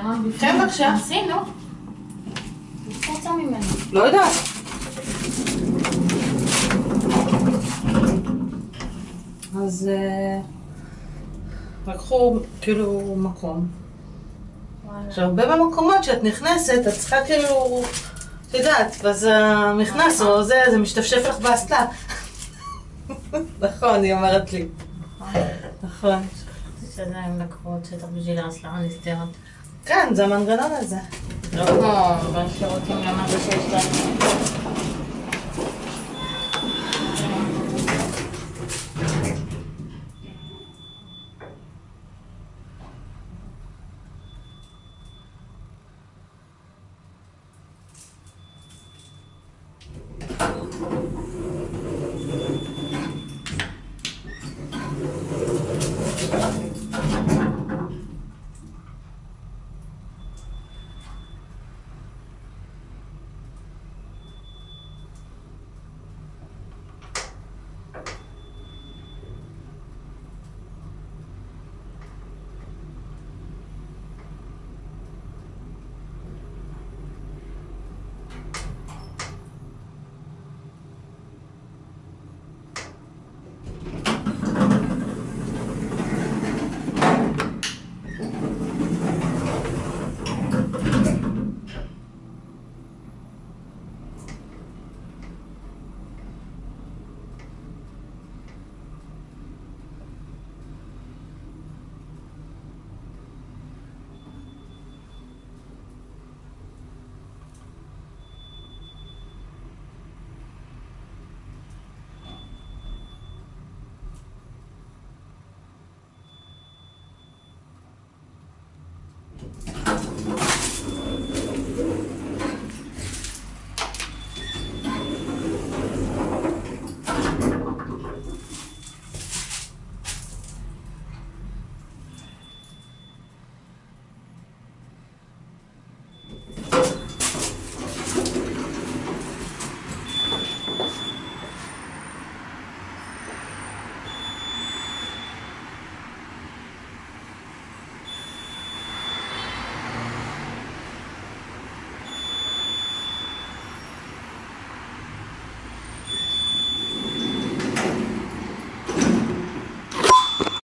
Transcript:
כן, בבקשה. עשינו. תצא ממנו. לא יודעת. אז לקחו כאילו מקום. עכשיו, הרבה במקומות שאת נכנסת, את צריכה כאילו, את יודעת, ואז המכנס או זה משתפשף לך באסלה. נכון, היא אומרת לי. נכון. שזה הם לקחו עוד שטח בשביל האסלה הנסתרת. כן, זה המנגנון הזה. לא כמו בשירותים למד שיש להם.